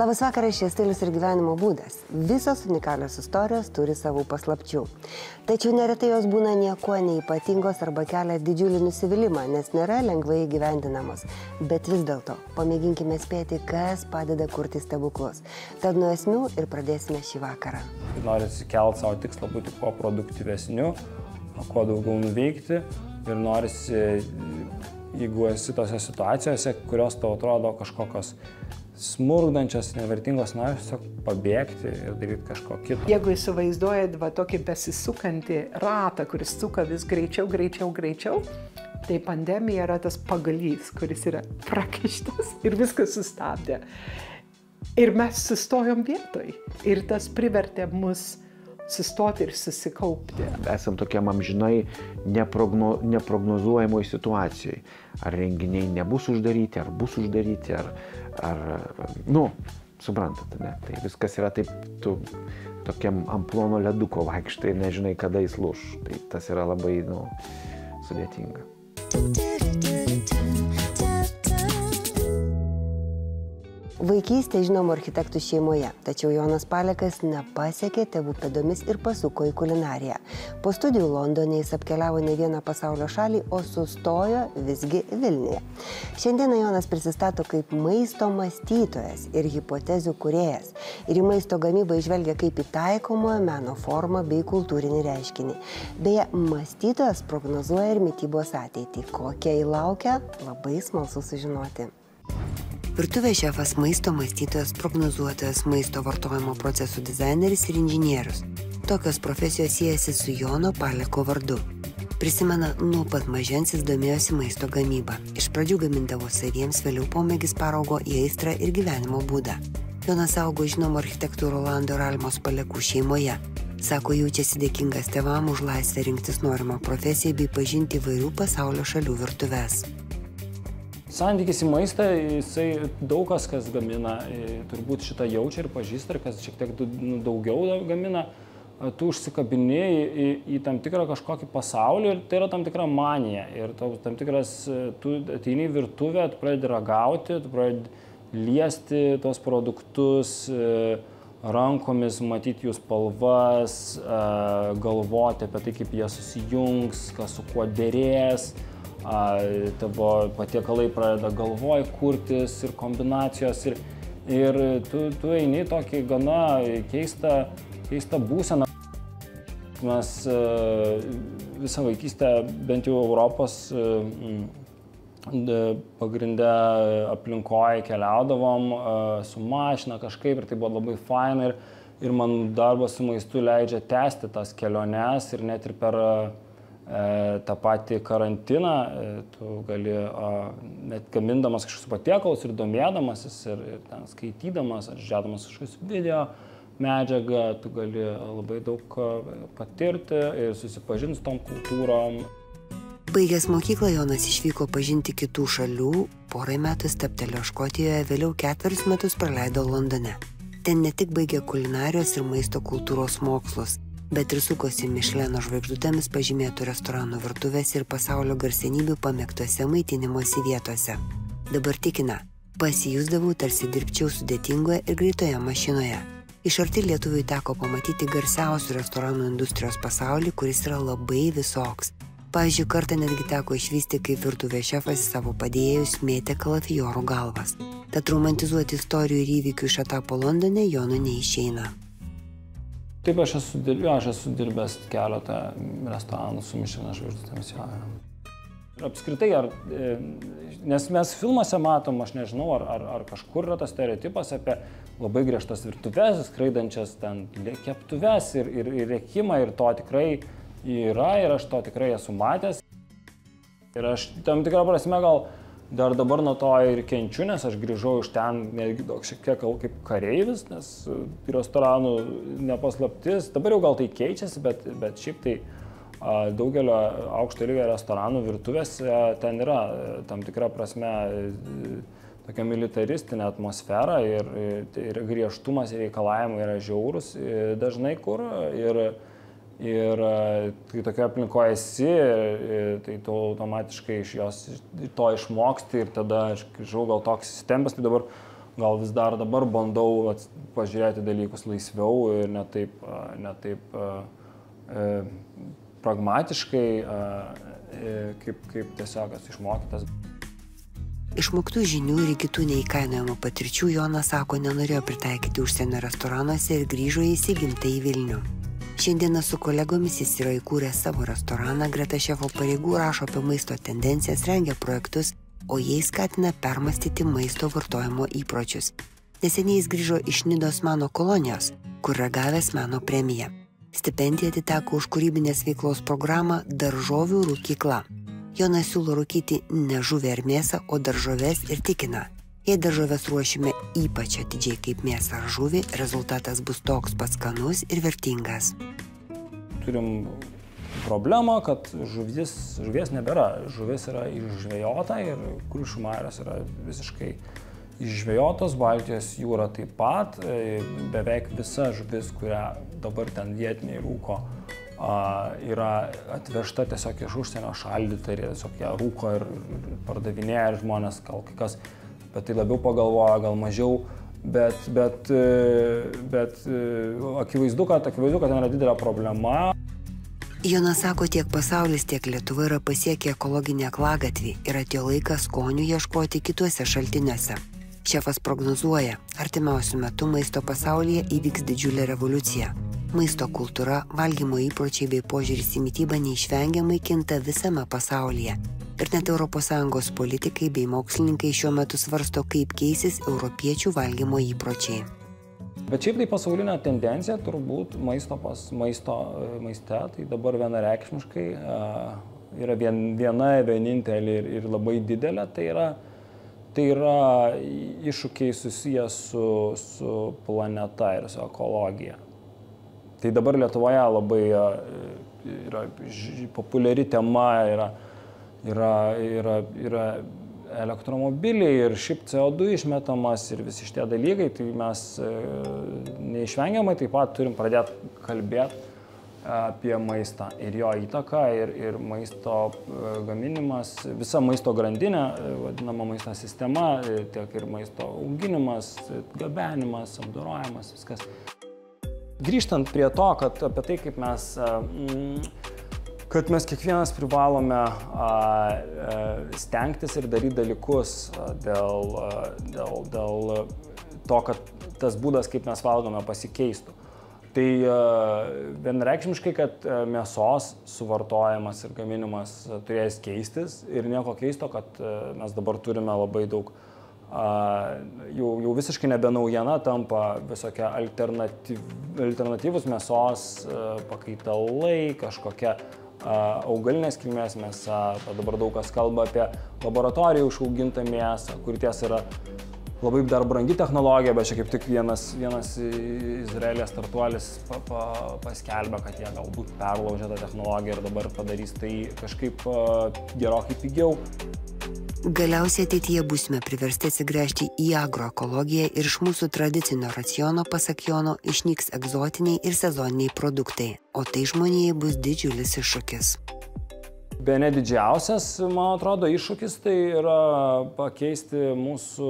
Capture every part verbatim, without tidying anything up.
Labas vakaras, šis stilius ir gyvenimo būdas. Visos unikalios istorijos turi savų paslapčių. Tačiau neretai jos būna niekuo neypatingos arba kelia didžiulį nusivylimą, nes nėra lengvai įgyvendinamos. Bet vis dėlto, pamėginkime spėti, kas padeda kurti stebuklus. Tad nuo esmių ir pradėsime šį vakarą. Norisi kelti savo tikslą būti kuo produktyvesniu, kuo daugiau nuveikti ir norisi, jeigu esi tose situacijose, kurios tau atrodo kažkokios smurdančios, nevertingos, nori tiesiog pabėgti ir daryti kažko kito. Jeigu įsivaizduojat va tokį besisukantį ratą, kuris suka vis greičiau, greičiau, greičiau, tai pandemija yra tas pagalys, kuris yra prakištas ir viskas sustabdė. Ir mes sustojom vietoj ir tas privertė mus sustoti ir susikaupti. Esam tokiam amžinai neprogno, neprognozuojamoje situacijoje. Ar renginiai nebus uždaryti, ar bus uždaryti, ar, ar nu, suprantate, ne? Tai viskas yra taip, tu tokiam ant plono leduko vaikštai, nežinai, kada jis lūš. Tai tas yra labai, nu, sudėtinga. Vaikystė žinoma architektų šeimoje, tačiau Jonas Palekas nepasiekė tėvų pėdomis ir pasuko į kulinariją. Po studijų Londone jis apkeliavo ne vieną pasaulio šalį, o sustojo visgi Vilniuje. Šiandieną Jonas prisistato kaip maisto mąstytojas ir hipotezių kūrėjas. Ir į maisto gamybą įžvelgia kaip į taikomojo meno formą bei kultūrinį reiškinį. Beje, mąstytojas prognozuoja ir mitybos ateitį. Kokia įlaukia, labai smalsu sužinoti. Virtuvės šefas, maisto mąstytojas, prognozuotojas, maisto vartojimo procesų dizaineris ir inžinierius. Tokios profesijos siejasi su Jono Paleko vardu. Prisimena, nuo pat mažens jis domėjosi maisto gamybą. Iš pradžių gamindavo saviems, vėliau pomėgis paraugo į aistrą ir gyvenimo būdą. Jonas augo žinomo architektų Rolando ir Almos Palekų šeimoje. Sako, jaučiasi dėkingas tėvam už laisvę rinktis norimą profesiją bei pažinti įvairių pasaulio šalių virtuves. Santykis į maistą, jisai daug kas, kas gamina, turbūt šitą jaučia ir pažįsta, ir kas šiek tiek daugiau gamina, tu užsikabini į, į tam tikrą kažkokį pasaulį ir tai yra tam tikra manija. Ir tam tikras, tu ateini į virtuvę, tu pradedi ragauti, tu pradedi liesti tos produktus rankomis, matyti jų spalvas, galvoti apie tai, kaip jie susijungs, kas su kuo derės. Tavo patiekalai pradeda galvoj kurtis ir kombinacijos ir, ir tu, tu eini tokį gana keistą, keistą būseną. Mes visą vaikystę, bent jau Europos pagrindę aplinkoje keliaudavom su mašina kažkaip ir tai buvo labai faina ir, ir man darbas su maistu leidžia tęsti tas keliones ir net ir per tą patį karantiną, tu gali net gamindamas kažkokius patiekalus ir domėdamasis ir, ir ten skaitydamas ar žiūrėdamas kažkokius video medžiagą, tu gali labai daug patirti ir susipažinti su tom kultūrom. Baigęs mokyklą Jonas išvyko pažinti kitų šalių, porai metų stabtelėjo Škotijoje, vėliau ketverius metus praleido Londone. Ten ne tik baigė kulinarijos ir maisto kultūros mokslus, bet ir sukosi Mišleno žvaigždutėmis pažymėtų restoranų virtuvėse ir pasaulio garsenybių pamėgtose maitinimosi vietose. Dabar tikina, pasijusdavau tarsi dirbčiau sudėtingoje ir greitoje mašinoje. Iš arti lietuviui teko pamatyti garsiausių restoranų industrijos pasaulį, kuris yra labai visoks. Pavyzdžiui, kartą netgi teko išvysti, kaip virtuvės šefas į savo padėjėjus mėtė kalafijorų galvas. Tad romantizuoti istorijų ir įvykių iš etapo Londone Jonui neišeina. Taip, aš esu, jo, aš esu dirbęs keletą restoranų su Mišleno žvaigždutėmis. Apskritai, ar, nes mes filmuose matom, aš nežinau, ar, ar, ar kažkur yra tas stereotipas apie labai griežtas virtuves, skraidančias ten keptuves ir, ir, ir rėkimą, ir to tikrai yra, ir aš to tikrai esu matęs. Ir aš tam tikrą prasme gal dar dabar nuo to ir kenčiu, nes aš grįžau iš ten netgi šiek tiek kaip kareivis, nes restoranų nepaslaptis. Dabar jau gal tai keičiasi, bet, bet šiaip tai daugelio aukšto lygio restoranų virtuvėse ten yra tam tikra prasme tokia militaristinė atmosfera ir, ir griežtumas ir reikalavimai yra žiaurūs dažnai kur. Ir, Ir kai tokio aplinkoje esi, tai tu automatiškai iš jos to išmoksti ir tada aš grįžau gal toks įsitempęs, tai dabar gal vis dar dabar bandau pažiūrėti dalykus laisviau ir ne taip, ne taip e, pragmatiškai, e, kaip, kaip tiesiog esu išmokytas. Išmoktų žinių ir kitų neįkainojamų patirčių Jonas sako, nenorėjo pritaikyti užsienio restoranuose ir grįžo į įsigimtąjį Vilnių. Šiandieną su kolegomis jis yra įkūręs savo restoraną, greta šefo pareigų rašo apie maisto tendencijas, rengia projektus, o jais skatina permastyti maisto vartojimo įpročius. Neseniai jis grįžo iš Nidos meno kolonijos, kur ragavęs meno premiją. Stipendija atiteko už kūrybinės veiklos programą Daržovių rūkykla. Jonas siūlo rūkyti ne žuvį ar mėsą, o daržoves ir tikina, jei daržoves ruošime ypač atidžiai kaip mėsą ar žuvį, rezultatas bus toks pats skanus ir vertingas. Turim problemą, kad žuvies, žuvies nebėra. Žuvis yra išžvejota ir Kuršių marios yra visiškai išžvejotos, Baltijos jūra taip pat. Beveik visa žuvis, kurią dabar ten vietiniai rūko, yra atvežta tiesiog iš užsienio šaldyta ir tiesiog ją rūko ir pardavinėja ir žmonės gal kai kas, bet tai labiau pagalvoja, gal mažiau, bet, bet, bet akivaizdu, kad, akivaizdu, kad ten yra didelė problema. Jonas sako, tiek pasaulis, tiek Lietuva yra pasiekę ekologinę aklagatvį ir atėjo laikas skonių ieškoti kituose šaltiniuose. Šefas prognozuoja, artimiausiu metu maisto pasaulyje įvyks didžiulė revoliucija. Maisto kultūra, valgymo įpročiai bei požiūris į mitybą neišvengiamai kinta visame pasaulyje. Ir net Europos Sąjungos politikai bei mokslininkai šiuo metu svarsto, kaip keisis europiečių valgymo įpročiai. Bet šiaip tai pasaulinė tendencija turbūt maisto pas maisto maiste, tai dabar vienareikšmiškai yra vien, viena, vienintelė ir, ir labai didelė, tai yra, tai yra iššūkiai susijęs su, su planeta ir su ekologija. Tai dabar Lietuvoje labai yra populiari tema, yra, yra, yra, yra elektromobiliai ir šiaip C O du išmetamas ir visi šitie dalykai, tai mes neišvengiamai taip pat turim pradėti kalbėti apie maistą ir jo įtaką ir, ir maisto gaminimas, visa maisto grandinė, vadinama maisto sistema, tiek ir maisto auginimas, gabenimas, apdorojimas, viskas. Grįžtant prie to, kad apie tai, kaip mes, kad mes kiekvienas privalome stengtis ir daryti dalykus dėl, dėl, dėl to, kad tas būdas, kaip mes valgome, pasikeistų. Tai vienareikšmiškai, kad mėsos suvartojimas ir gaminimas turės keistis ir nieko keisto, kad mes dabar turime labai daug Jau, jau visiškai nebe naujiena tampa visokie alternatyv, alternatyvus mėsos pakaitalai, kažkokia augalinės kilmės mėsa. Dabar daug kas kalba apie laboratorijų išaugintą mėsą, kur ties yra labai dar brangi technologija, bet čia kaip tik vienas, vienas Izraelės startuolis pa, pa, paskelbė, kad jie galbūt perlaužė tą technologiją ir dabar padarys tai kažkaip gerokai pigiau. Galiausiai ateityje būsime priversti atsigręžti į agroekologiją ir iš mūsų tradicinio raciono, pasak Jono, išnyks egzotiniai ir sezoniniai produktai, o tai žmonijai bus didžiulis iššūkis. Bene didžiausias, man atrodo, iššūkis tai yra pakeisti mūsų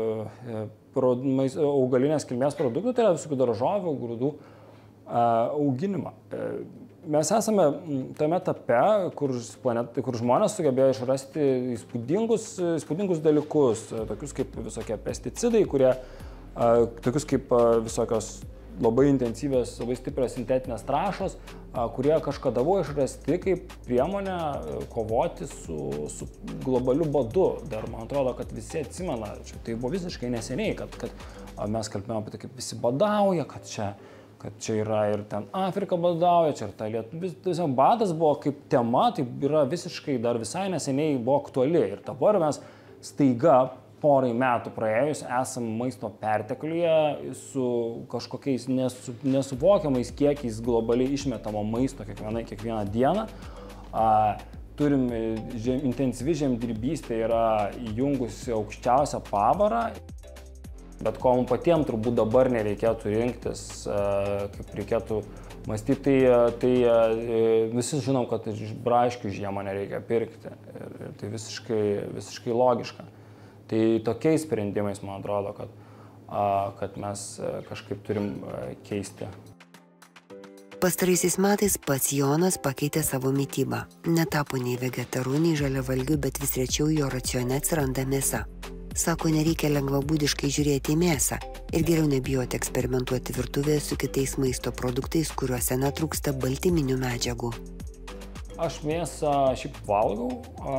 augalinės kilmės produktų, tai yra visokių daržovių, grūdų auginimą. Mes esame tame etape, kur, planet, kur žmonės sugebėjo išrasti įspūdingus, įspūdingus dalykus, tokius kaip visokie pesticidai, kurie, tokius kaip visokios labai intensyvios, labai stiprios sintetinės trąšos, kurie kažkada buvo išrasti kaip priemonė kovoti su, su globaliu badu. Dar man atrodo, kad visi atsimena, tai buvo visiškai neseniai, kad, kad mes kalbėjome apie tai, kaip visi badauja, kad čia kad čia yra ir ten Afrika badauja, čia ir ta Lietuva. Badas buvo kaip tema, tai yra visiškai dar visai neseniai buvo aktuali. Ir dabar mes staiga porai metų praėjus esam maisto pertekliuje su kažkokiais nesu, nesuvokiamais kiekiais globaliai išmetamo maisto kiekvieną, kiekvieną dieną. A, turim žem, intensyvi žemdirbystė yra įjungusi aukščiausią pavarą. Bet ko mums patiems turbūt dabar nereikėtų rinktis, kaip reikėtų mąstyti, tai, tai visi žinom, kad braškių žiemą nereikia pirkti ir, ir tai visiškai, visiškai logiška. Tai tokiais sprendimais, man atrodo, kad kad mes kažkaip turim keisti. Pastaraisiais metais pats Jonas pakeitė savo mitybą. Netapo nei vegetaru, nei žaliavalgiu, bet vis rečiau jo racione atsiranda mėsa. Sako, nereikia lengvabūdiškai žiūrėti į mėsą ir geriau nebijoti eksperimentuoti virtuvėje su kitais maisto produktais, kuriuose netrūksta baltyminių medžiagų. Aš mėsą šiaip valgau,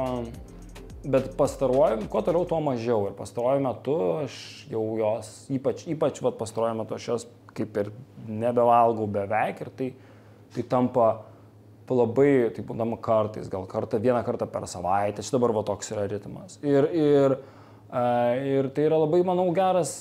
bet pastaruoju, kuo toliau, tuo mažiau. Ir pastaruoju metu aš jau jos, ypač, ypač vat, pastaruoju metu aš jos kaip ir nebevalgau beveik ir tai, tai tampa labai, tai būdama kartais, gal kartą, vieną kartą per savaitę, čia dabar va toks yra ritmas. Ir, ir, ir tai yra labai, manau, geras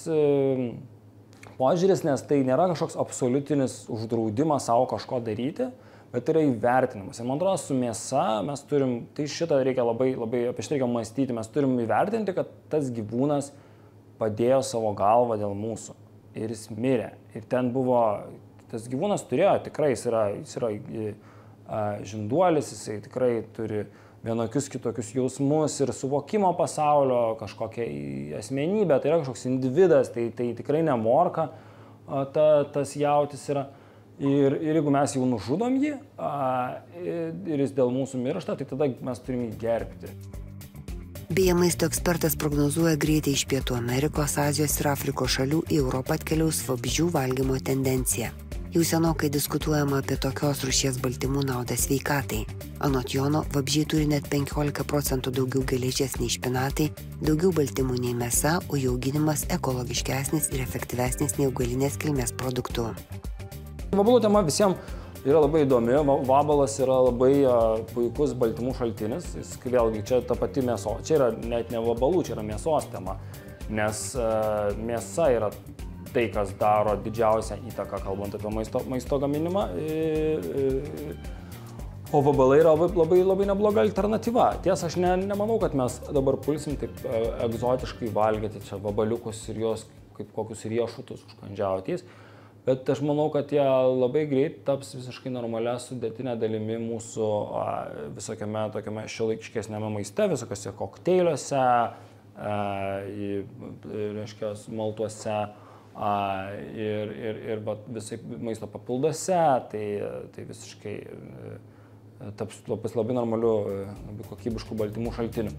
požiūris, nes tai nėra kažkoks absoliutinis uždraudimas savo kažko daryti, bet tai yra įvertinimas. Ir man atrodo, su mėsa mes turim, tai šitą reikia labai, labai, apie šitą reikia mąstyti, mes turim įvertinti, kad tas gyvūnas padėjo savo galvą dėl mūsų. Ir jis mirė. Ir ten buvo, tas gyvūnas turėjo, tikrai jis yra, jis yra a, žinduolis, jisai tikrai turi vienokius kitokius jausmus ir suvokimo pasaulio, kažkokią asmenybę, tai yra kažkoks individas, tai, tai tikrai nemorka, a, ta, tas jautis yra. Ir, ir jeigu mes jau nužudom jį a, ir jis dėl mūsų miršta, tai tada mes turim jį gerbti. Beje, maisto ekspertas prognozuoja greitai iš Pietų Amerikos, Azijos ir Afrikos šalių į Europą atkeliaus vabzdžių valgymo tendenciją. Jau senokai diskutuojama apie tokios rūšies baltymų naudą sveikatai. Anot Jono, vabzdžiai turi net penkiolika procentų daugiau geležies nei špinatai, daugiau baltymų nei mėsa, o jų auginimas ekologiškesnis ir efektyvesnis nei augalinės kilmės produktų. Vabalų tema visiems yra labai įdomi, vabalas yra labai uh, puikus baltymų šaltinis, jis vėlgi čia ta pati mėso, čia yra net ne vabalų, čia yra mėsos tema, nes uh, mėsa yra tai, kas daro didžiausią įtaką, kalbant apie maisto, maisto gaminimą, e, e, o vabalai yra labai, labai, labai nebloga alternatyva. Tiesa, aš ne, nemanau, kad mes dabar pulsim taip e, egzotiškai valgyti čia vabaliukus ir juos kaip kokius riešutus užkandžiautys. Bet aš manau, kad jie labai greit taps visiškai normalia sudėtinė dalimi mūsų a, visokiame tokiame šiuolaikiškesniame maiste, visokiose kokteiliuose, a, į, reiškia, maltuose a, ir, ir, ir visai maisto papilduose, tai, tai visiškai a, taps labai, labai normaliu, labai kokybiškų baltymų šaltiniu.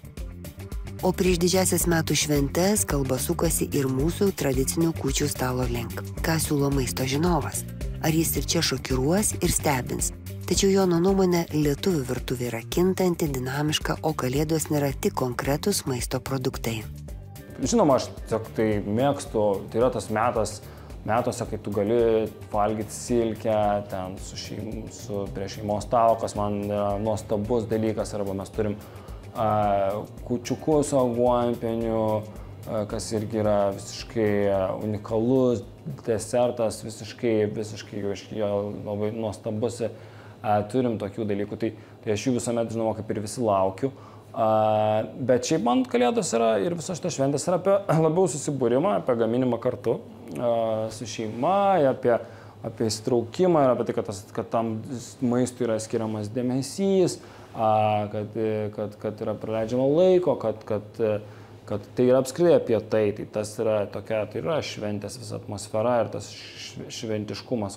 O prieš didžiasias metų šventes kalba sukasi ir mūsų tradicinių kūčių stalo link. Ką siūlo maisto žinovas? Ar jis ir čia šokiruos ir stebins? Tačiau Jono nuomonė, lietuvių virtuvė yra kintanti, dinamiška, o kalėdos nėra tik konkretūs maisto produktai. Žinoma, aš tiesiog tai mėgstu, tai yra tas metas, metuose, kai tu gali valgyti silkę ten su, šeim, su prie šeimos stalo, kas man yra nuostabus dalykas, arba mes turim kūčiukus su aguonpieniu, kas irgi yra visiškai unikalus desertas, visiškai, visiškai labai nuostabus, turim tokių dalykų, tai, tai aš jų visuomet, žinoma, kaip ir visi laukiu. Bet šiaip man kalėdos yra ir visos šitos šventės yra apie labiau susibūrimą, apie gaminimą kartu su šeima, apie, apie įsitraukimą ir apie tai, kad, tas, kad tam maistui yra skiriamas dėmesys, Kad, kad, kad yra praleidžiama laiko, kad, kad, kad tai yra apskritai apie tai, tai tas yra tokia, tai yra šventės visa atmosfera ir tas šventiškumas.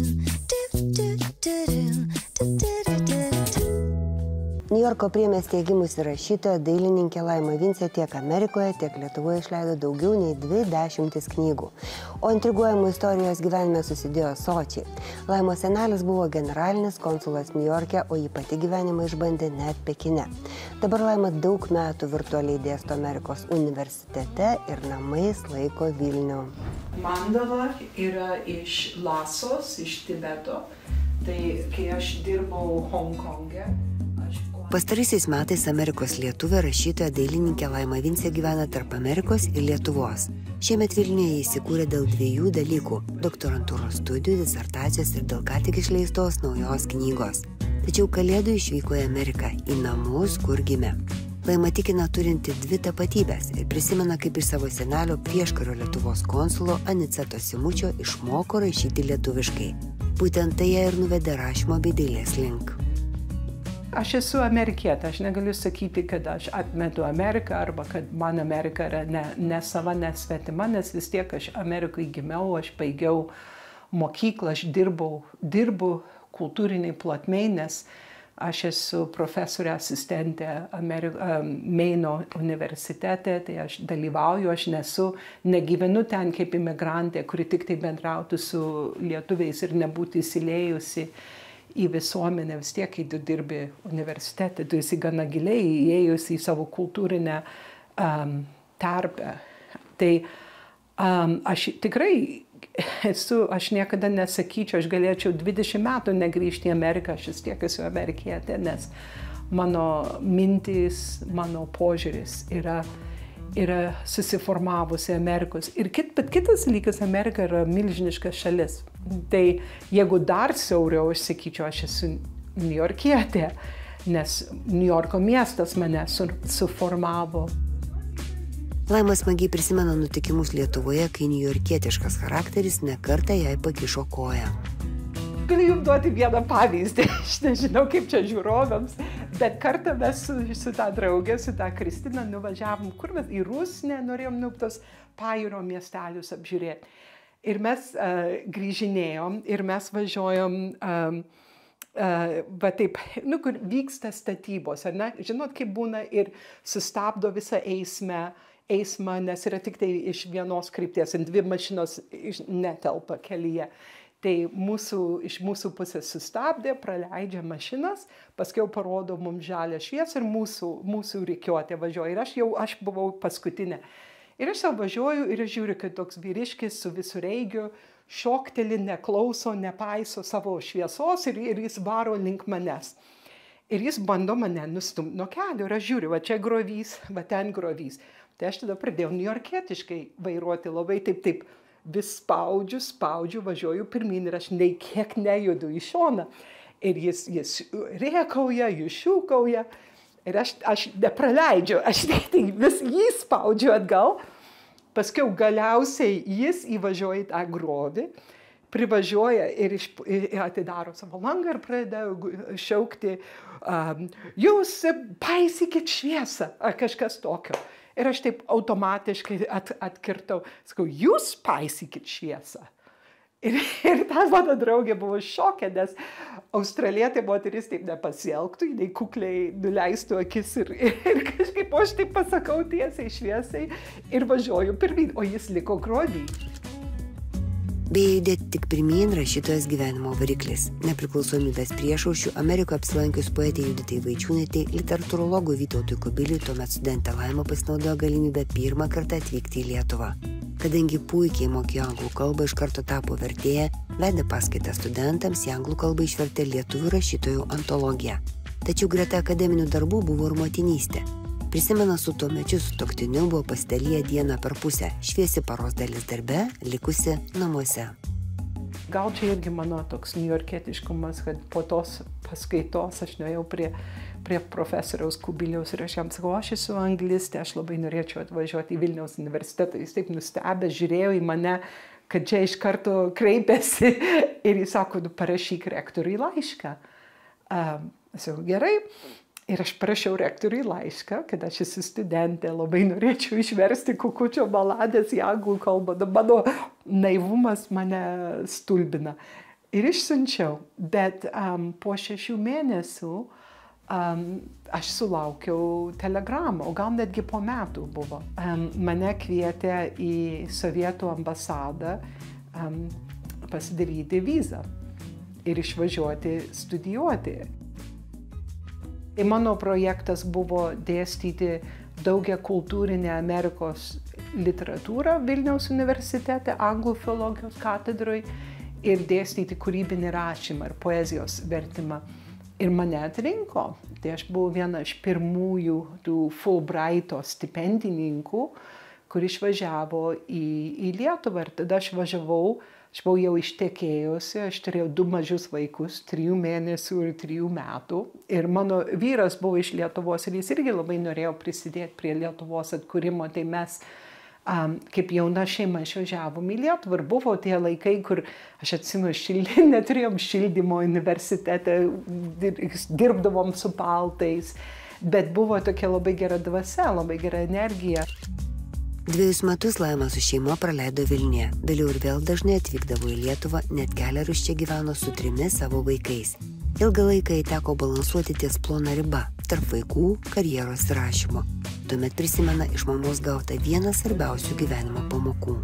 Niujorko priemiestyje gimusi rašytoja, dailininkė Laima Vincė tiek Amerikoje, tiek Lietuvoje išleido daugiau nei dvi dešimtis knygų. O intriguojamų istorijos gyvenime susidėjo sočiai. Laimos senelis buvo generalinis konsulas Niujorke, o ji pati gyvenimą išbandė net Pekine. Dabar Laima daug metų virtualiai dėsto Amerikos universitete ir namais laiko Vilnių. Mandala yra iš Lasos, iš Tibeto. Tai kai aš dirbau Hongkonge, Pastaraisiais metais Amerikos lietuvė rašytoja dailininkė Laima Vincė gyvena tarp Amerikos ir Lietuvos. Šiemet Vilniuje įsikūrė dėl dviejų dalykų – doktorantūros studijų, disertacijos ir dėl ką tik išleistos naujos knygos. Tačiau kalėdų išvyko į Ameriką, į namus, kur gimė. Laima tikina turinti dvi tapatybės ir prisimena, kaip iš savo senelio prieškario Lietuvos konsulo Aniceto Simučio išmoko rašyti lietuviškai. Būtent tai ją ir nuvedė rašymo bei dailės link. aš esu amerikietė, aš negaliu sakyti, kad aš atmetu Ameriką arba kad man Amerika yra ne, ne sava, ne svetima, nes vis tiek aš Amerikai gimiau, aš baigiau mokyklą, aš dirbau, dirbu kultūriniai plotmei, nes aš esu profesorė asistentė Ameri- Meino universitete, tai aš dalyvauju, aš nesu, negyvenu ten kaip imigrantė, kuri tik tai bendrautų su lietuviais ir nebūtų įsilėjusi į visuomenę. Vis tiek, kai tu dirbi universitete, tu esi gana giliai įėjusi į savo kultūrinę um, terpę. Tai um, aš tikrai esu, aš niekada nesakyčiau, aš galėčiau dvidešimt metų negrįžti į Ameriką, aš vis tiek esu amerikietė, nes mano mintys, mano požiūris yra, yra susiformavusi Amerikos. Ir kit, bet kitas dalykas, Amerika yra milžiniška šalis. Tai jeigu dar siauriau, aš sakyčiau, aš esu niujorkietė, nes Niujorko miestas mane su, suformavo. Laima smagiai prisimena nutikimus Lietuvoje, kai niujorkietiškas charakteris nekartą jai pakišo koją. Galiu jums duoti vieną pavyzdį, aš nežinau kaip čia žiūrovams, bet kartą mes su, su tą draugę, su tą Kristiną nuvažiavom, kur mes į Rusnę norėjom nu tos pajūrio miestelius apžiūrėti. Ir mes uh, grįžinėjom ir mes važiuojom, um, uh, va taip, nu, kur vyksta statybos, ar ne? Žinot, kaip būna ir sustabdo visą eismę, eismą, nes yra tik tai iš vienos krypties, ant dvi mašinos netelpa kelyje. Tai mūsų, iš mūsų pusės sustabdė, praleidžia mašinas, paskiau parodo mums žalią šviesą ir mūsų, mūsų rikiuotė važiuoja. Ir aš jau, aš buvau paskutinė. Ir aš savo važiuoju ir aš žiūriu, kad toks vyriškis su visureigiu šokteli, neklauso, nepaiso savo šviesos ir, ir jis varo link manęs. Ir jis bando mane nustumti nuo kelio ir aš žiūriu, va čia grovys, va ten grovys. Tai aš tada pradėjau niujorkietiškai vairuoti, labai taip, taip, vis spaudžiu, spaudžiu, važiuoju pirmyn ir aš nei kiek nejudu į šoną. Ir jis, jis rėkauja, jis šūkauja ir aš, aš nepraleidžiu, aš tai vis jį spaudžiu atgal. Paskiau galiausiai jis įvažiuoja į tą grobį, privažiuoja ir, iš, ir atidaro savo langą ir pradeda šaukti, um, jūs paisykit šviesą ar kažkas tokio. Ir aš taip automatiškai at, atkirtau, sakau, jūs paisykit šviesą. Ir, ir ta mano draugė buvo šokė, nes australietė moteris taip nepasielgtų, jinai kukliai nuleistų akis ir, ir, ir kažkaip aš taip pasakau tiesiai šviesai ir važiuoju pirmyn, o jis liko grovy. Beje, judėti tik pirmyn rašytojos gyvenimo variklis. Nepriklausomybės priešaušių Amerikoje apsilankius poetė Juditai Vaičiūnaitei, literatūrologui Vytautui Kubiliui, tuomet studentė Laima pasinaudojo galimybę pirmą kartą atvykti į Lietuvą. Kadangi puikiai mokėjo anglų kalbą, iš karto tapo vertėja, vedė paskaitą studentams, į anglų kalbą išvertė lietuvių rašytojų antologiją. Tačiau greta akademinių darbų buvo ir motinystė. Prisimena, su tuomečiu sutuoktiniu buvo pasidalyję dieną per pusę, šviesi paros dalis darbe, likusi namuose. Gal čia irgi mano toks niujorkietiškumas, kad po tos paskaitos aš nuėjau prie, prie profesoriaus Kubiliaus ir aš jam sakau, aš esu anglistė, aš labai norėčiau atvažiuoti į Vilniaus universitetą. Jis taip nustebęs žiūrėjo į mane, kad čia iš karto kreipėsi ir jis sako, nu, parašyk rektoriui laišką. Um, aš sakau, gerai. Ir aš parašiau rektoriui laišką, kad aš esu studentė, labai norėčiau išversti Kukučio baladės į anglų kalbą. Mano naivumas mane stulbina. Ir išsiunčiau. Bet um, po šešių mėnesių um, aš sulaukiau telegramą, o gal netgi po metų buvo. Um, mane kvietė į Sovietų ambasadą um, pasidaryti vizą ir išvažiuoti studijuoti. Tai mano projektas buvo dėstyti daugiakultūrinę Amerikos literatūrą Vilniaus universitete, anglų filologijos katedroj ir dėstyti kūrybinį rašymą ir poezijos vertimą. Ir mane atrinko. Tai aš buvau viena iš pirmųjų tų Fulbrighto stipendininkų, kur išvažiavo į, į Lietuvą. Ir tada aš važiavau. Aš buvau jau ištekėjusi, aš turėjau du mažus vaikus, trijų mėnesių ir trijų metų. Ir mano vyras buvo iš Lietuvos ir jis irgi labai norėjo prisidėti prie Lietuvos atkūrimo. Tai mes um, kaip jauna šeima išvažiavom į Lietuvą ir buvo tie laikai, kur aš atsimenu, šildi, neturėjom šildymo universitete, dirbdavom su paltais, bet buvo tokia labai gera dvasia, labai gera energija. Dviejus metus Laima su šeima praleido Vilniuje, vėliau ir vėl dažnai atvykdavo į Lietuvą, net kelerius čia gyveno su trimis savo vaikais. Ilgą laiką jai teko balansuoti ties plona riba tarp vaikų, karjeros ir rašymo. Tuomet prisimena iš mamos gautą vieną svarbiausių gyvenimo pamokų.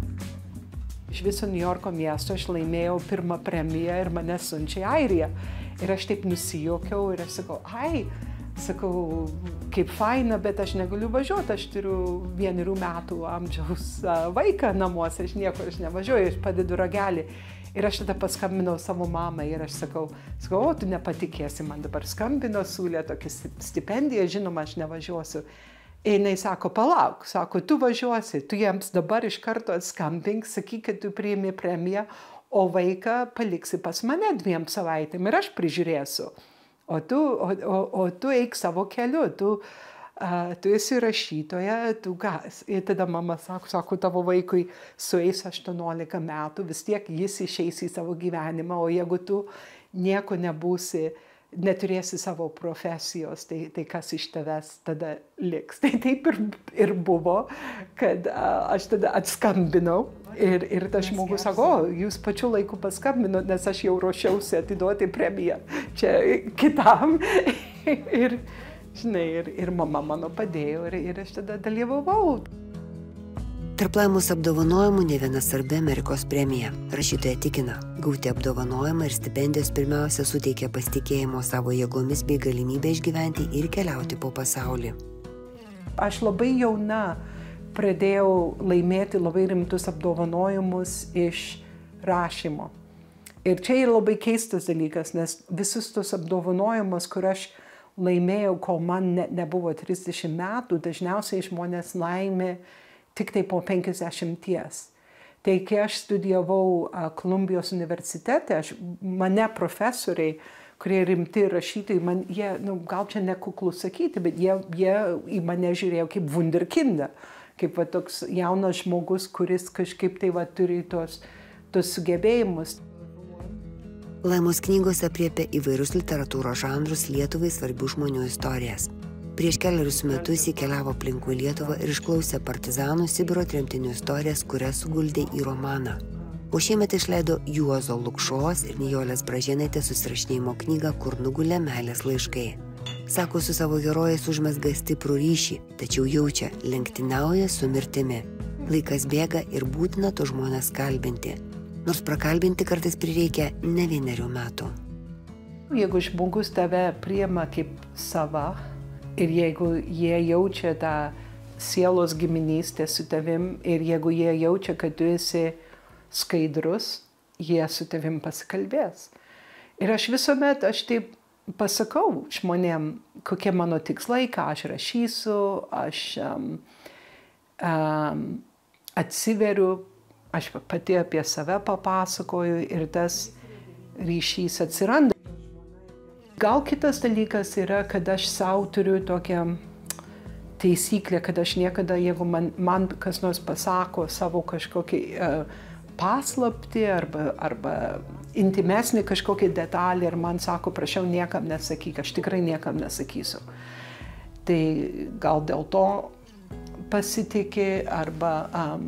Iš viso Niujorko miesto aš laimėjau pirmą premiją ir mane siunčia į Airiją. Ir aš taip nusijuokiau ir aš sakau, ai, sakau, kaip faina, bet aš negaliu važiuoti, aš turiu vienerių metų amžiaus vaiką namuose, aš niekur aš nevažiuoju, aš padedu ragelį. Ir aš tada paskambinau savo mamai ir aš sakau, sakau, o tu nepatikėsi, man dabar skambino, siūlė tokią stipendiją, žinoma, aš nevažiuosiu. Ir jinai sako, palauk, sako, tu važiuosi, tu jiems dabar iš karto atskambink, sakyk, kad tu priimi premiją, o vaiką paliksi pas mane dviem savaitėm ir aš prižiūrėsiu. O tu, o, o, o tu eik savo keliu, tu, uh, tu esi rašytoja, tu gas. Ir tada mama sako, sako, tavo vaikui sueis aštuoniolika metų, vis tiek jis išeis į savo gyvenimą, o jeigu tu nieko nebūsi, neturėsi savo profesijos, tai, tai kas iš tavęs tada liks. Tai taip ir, ir buvo, kad uh, aš tada atskambinau. Ir, ir tas žmogus sako, o, jūs pačiu laiku paskambinot, nes aš jau ruošiausi atiduoti premiją čia kitam. ir, žinai, ir, ir mama mano padėjo ir, ir aš tada dalyvavau. Tarp Laimos apdovanojimų ne viena svarbi Amerikos premija. Rašytoja tikina, gauti apdovanojimą ir stipendijos pirmiausia suteikia pasitikėjimo savo jėgomis bei galimybę išgyventi ir keliauti po pasaulį. Aš labai jauna pradėjau laimėti labai rimtus apdovanojimus iš rašymo. Ir čia yra labai keistas dalykas, nes visus tos apdovanojimus, kur aš laimėjau, kol man ne, nebuvo trisdešimt metų, dažniausiai žmonės laimė tik tai po penkiasdešimties. Tai kai aš studijavau Kolumbijos universitete, aš, mane profesoriai, kurie rimti rašytojai, man, jie, nu, gal čia nekuklu sakyti, bet jie, jie į mane žiūrėjo kaip wunderkindą. Kaip va, toks jaunas žmogus, kuris kažkaip tai va, turi tos, tos sugebėjimus. Laimos knygos apriepia įvairius literatūros žanrus Lietuvai svarbių žmonių istorijas. Prieš keliarius metus jį keliavo aplinkui Lietuvą ir išklausė partizanų Sibiro tremtinių istorijas, kurias suguldė į romaną. O šiemet išleido Juozo Lukšos ir Nijolės Bražėnaitės susirašinėjimo knygą Kur nugulė meilės laiškai. Sako, su savo herojais užmezga stiprų ryšį, tačiau jaučia, lenktyniauja su mirtimi. Laikas bėga ir būtina to žmonės kalbinti. Nors prakalbinti kartais prireikia ne vienerių metų. Jeigu žmogus tave priima kaip sava ir jeigu jie jaučia tą sielos giminystę su tavim ir jeigu jie jaučia, kad tu esi skaidrus, jie su tavim pasikalbės. Ir aš visuomet, aš taip pasakau žmonėm, kokie mano tikslai, ką aš rašysiu, aš um, um, atsiveriu, aš pati apie save papasakoju ir tas ryšys atsiranda. Gal kitas dalykas yra, kad aš savo turiu tokią taisyklę, kad aš niekada, jeigu man, man kas nors pasako savo kažkokį uh, paslaptį arba, arba intimesnį kažkokį detalį ir man sako, prašau, niekam nesakyk, aš tikrai niekam nesakysiu. Tai gal dėl to pasitikė arba um,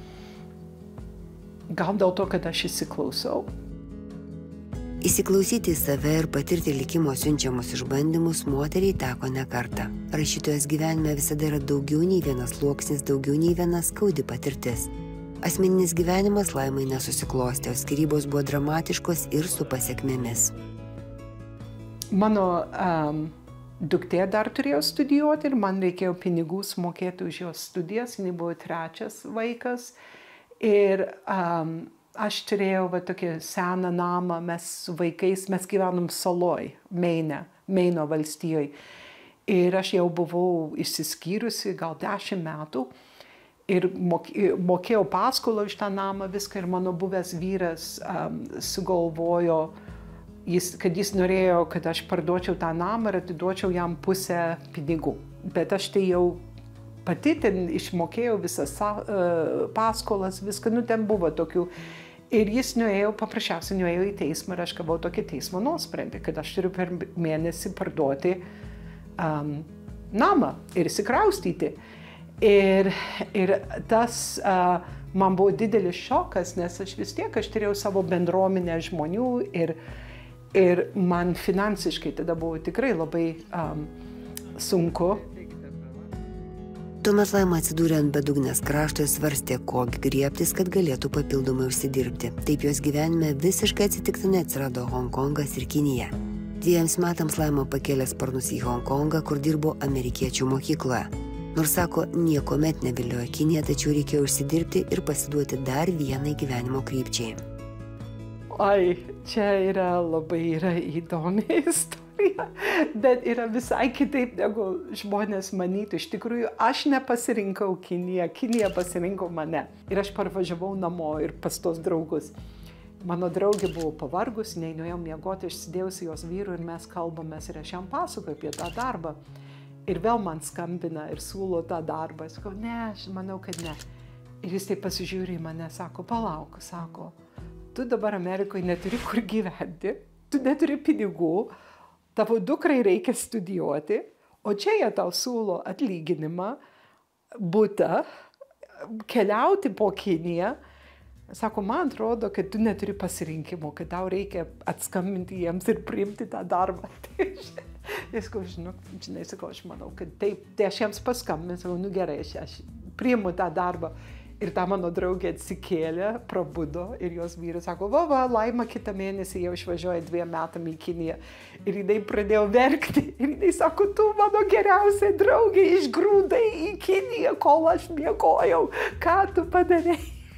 gal dėl to, kad aš įsiklausau. Įsiklausyti į save ir patirti likimo siunčiamus išbandymus moteriai teko ne kartą. Rašytojos gyvenime visada yra daugiau nei vienas sluoksnis, daugiau nei viena skaudi patirtis. Asmeninis gyvenimas Laimai nesusiklostė, o skyrybos buvo dramatiškos ir su pasekmėmis. Mano um, duktė dar turėjo studijuoti ir man reikėjo pinigų sumokėti už jos studijas, jinai buvo trečias vaikas. Ir um, aš turėjau va, tokį seną namą, mes su vaikais, mes gyvenom saloj, Meine, Meino valstijoje. Ir aš jau buvau išsiskyrusi gal dešimt metų. Ir mokėjau paskolą už tą namą, viską, ir mano buvęs vyras um, sugalvojo, jis, kad jis norėjo, kad aš parduočiau tą namą ir atiduočiau jam pusę pinigų. Bet aš tai jau pati ten išmokėjau visas uh, paskolas, viską, nu ten buvo tokių. Ir jis nuėjo, paprasčiausiai nuėjo į teismą ir aš gavau tokį teismo nuosprendį, kad aš turiu per mėnesį parduoti um, namą ir įsikraustyti. Ir, ir tas uh, man buvo didelis šokas, nes aš vis tiek, aš turėjau savo bendruomenę žmonių ir, ir man finansiškai tada buvo tikrai labai um, sunku. Tuomet Laima atsidūrė ant bedugnės krašto ir svarstė, kokį griebtis, kad galėtų papildomai užsidirbti. Taip jos gyvenime visiškai atsitiktinai atsirado Hongkongas ir Kinija. Dviems metams Laima pakėlė sparnus į Hongkongą, kur dirbo amerikiečių mokykloje. Nors sako, niekuomet neviliojo Kinija, tačiau reikėjo užsidirbti ir pasiduoti dar vienai gyvenimo krypčiai. Ai, čia yra labai yra įdomi istorija, bet yra visai kitaip, negu žmonės manytų. Iš tikrųjų, aš nepasirinkau Kiniją, Kinija pasirinko mane. Ir aš parvažiavau namo ir pas tos draugus. Mano draugė buvo pavargus, nei nuėjau miegoti, aš sėdėjau su jos vyru ir mes kalbamės ir aš jam pasakoju apie tą darbą. Ir vėl man skambina ir siūlo tą darbą. Aš sakau, ne, aš manau, kad ne. Ir jis taip pasižiūri į mane, sako, palauk, sako, tu dabar Amerikoje neturi kur gyventi, tu neturi pinigų, tavo dukrai reikia studijuoti, o čia jie tau siūlo atlyginimą, butą, keliauti po Kiniją. Sako, man atrodo, kad tu neturi pasirinkimo, kad tau reikia atskambinti jiems ir priimti tą darbą. Jis sakau, žinau, žinai, sakau, aš manau, kad taip, tai aš jiems paskambinu, sakau, nu gerai, aš, aš priimu tą darbą. Ir ta mano draugė atsikėlė, prabudo ir jos vyras sako, va, va, Laima kitą mėnesį jau išvažiuoja dviem metam į Kiniją. Ir jinai pradėjo verkti. Ir jinai sako, tu mano geriausia draugė išgrūdai į Kiniją, kol aš miegojau. Ką tu padarei?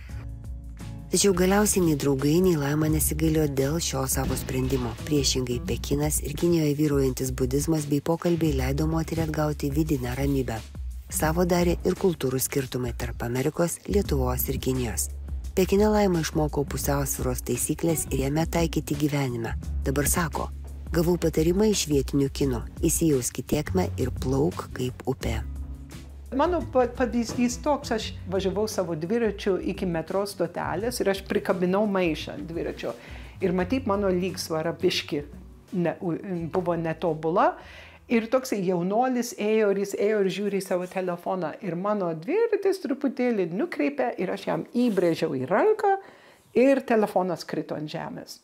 Tačiau galiausiai nei draugai, nei Laima nesigailėjo dėl šio savo sprendimo. Priešingai, Pekinas ir Kinijoje vyraujantis budizmas bei pokalbiai leido moteriai atgauti vidinę ramybę. Savo darė ir kultūrų skirtumai tarp Amerikos, Lietuvos ir Kinijos. Pekine Laima išmokau pusiausvyros taisyklės ir ėmė taikyti gyvenime. Dabar sako, gavau patarimą iš vietinių kinų, įsijausk į tėkmę ir plauk kaip upė. Mano pavyzdys toks, aš važiavau savo dviračiu iki metro stotelės ir aš prikabinau maišą dviračio. Ir matyt, mano lygsvara biški ne, buvo netobula. Ir toksai jaunuolis ėjo ir jis ėjo ir žiūri į savo telefoną. Ir mano dviratis truputėlį nukreipė ir aš jam įbrėžiau į ranką ir telefonas krito ant žemės.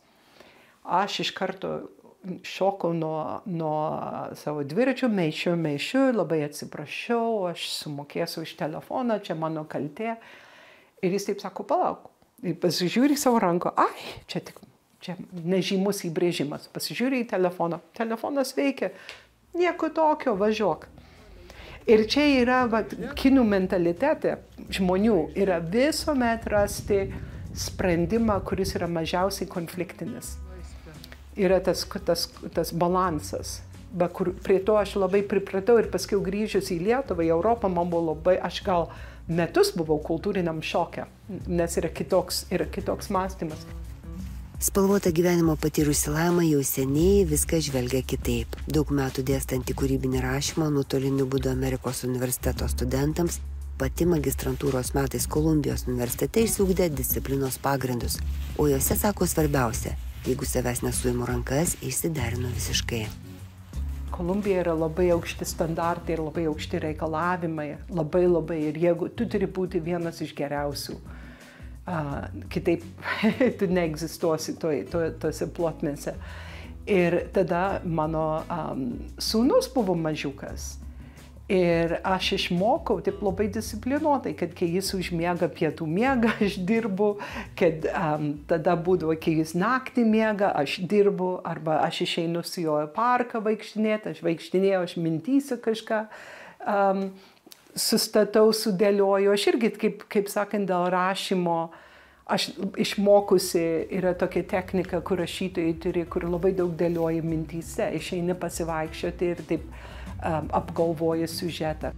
Aš iš karto šokau nuo, nuo savo dviračio, maišiu, maišiu, labai atsiprašiau, aš sumokėsiu už telefoną, čia mano kaltė. Ir jis taip sako, palauk. Ir pasižiūri į savo ranką, ai, čia tik čia nežymus įbrėžimas. Pasižiūri į telefoną, telefonas veikia. Nieko tokio, važiuok. Ir čia yra, va, kinų mentalitete žmonių yra visuomet rasti sprendimą, kuris yra mažiausiai konfliktinis. Yra tas, tas, tas balansas. Bet kur, prie to aš labai pripratau ir paskui grįžus į Lietuvą, į Europą, man buvo labai, aš gal metus buvau kultūriniam šoke, nes yra kitoks, yra kitoks mąstymas. Spalvota gyvenimo patyrusi Laima jau seniai viską žvelgia kitaip. Daug metų dėstanti kūrybinį rašymą nuotoliniu būdu Amerikos universiteto studentams, pati magistrantūros metais Kolumbijos universitete išsiugdė disciplinos pagrindus. O jose, sako, svarbiausia, jeigu savęs nesuimu rankas, išsiderino visiškai. Kolumbija yra labai aukšti standartai ir labai aukšti reikalavimai. Labai labai. Ir jeigu tu turi būti vienas iš geriausių. Uh, kitaip tu neegzistuosi toj, toj, tose plotmėse. Ir tada mano um, sūnus buvo mažiukas. Ir aš išmokau taip labai disciplinuotai, kad kai jis užmiega pietų miegą, aš dirbu, kad um, tada būdavo, kai jis naktį miega, aš dirbu, arba aš išeinu su juo į parką vaikštinėti, aš vaikštinėjau, aš mintysiu kažką. Um, sustatau, sudėlioju. Aš irgi, kaip, kaip sakant, dėl rašymo, aš išmokusi yra tokia technika, kur rašytojai turi, kur labai daug dėlioja mintyse. Išeini pasivaikščioti ir taip um, apgalvoja siužetą.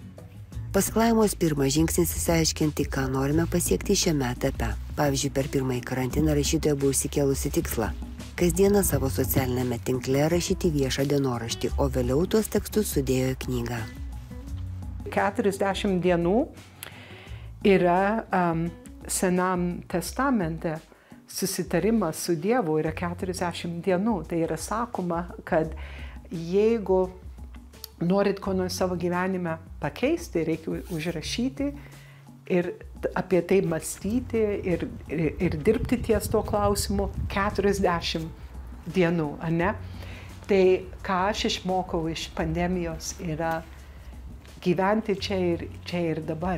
Pasak Laimos pirmas žingsnis įsiaiškinti, ką norime pasiekti šiame etape. Pavyzdžiui, per pirmąjį karantiną rašytoja buvo išsikėlusi tikslą. Kasdieną savo socialinėme tinkle rašyti viešą dienoraštį, o vėliau tuos tekstus sudėjo į knygą. keturiasdešimt dienų yra um, Senam testamente susitarimas su Dievu yra keturiasdešimt dienų. Tai yra sakoma, kad jeigu norit ko nors savo gyvenime pakeisti, reikia užrašyti ir apie tai mąstyti ir, ir, ir dirbti ties tuo klausimu keturiasdešimt dienų, ane? Tai ką aš išmokau iš pandemijos yra gyventi čia ir, čia ir dabar.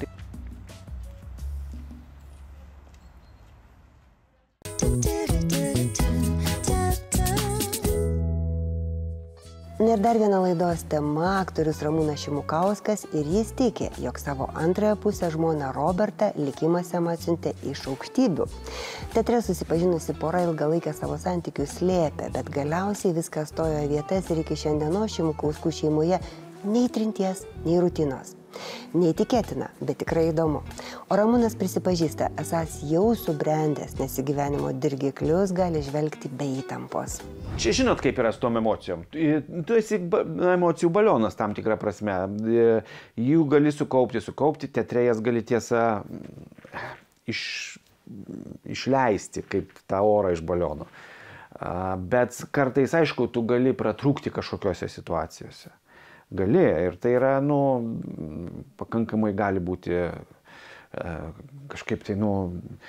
Na ir dar viena laidos tema – aktorius Ramūnas Šimukauskas, ir jis tiki, jog savo antrąją pusę žmoną Robertą likimas jam atsiuntė iš aukštybių. Teatre susipažinusi pora ilgą laikę savo santykius slėpė, bet galiausiai viskas stojo į vietas ir iki šiandienos Šimukauskų šeimoje nei trinties, nei rutinos. Neįtikėtina, bet tikrai įdomu. O Ramūnas prisipažįsta, esąs jau subrendęs, nes į gyvenimo dirgiklius gali žvelgti be įtampos. Čia žinot, kaip yra su tom emocijom. Tu esi emocijų balionas tam tikrą prasme. Jų gali sukaupti, sukaupti, teatre jas gali tiesa iš, išleisti kaip tą orą iš baliono. Bet kartais, aišku, tu gali pratrūkti kažkokiose situacijose. Gali, ir tai yra, nu, pakankamai gali būti e, kažkaip tai, nu...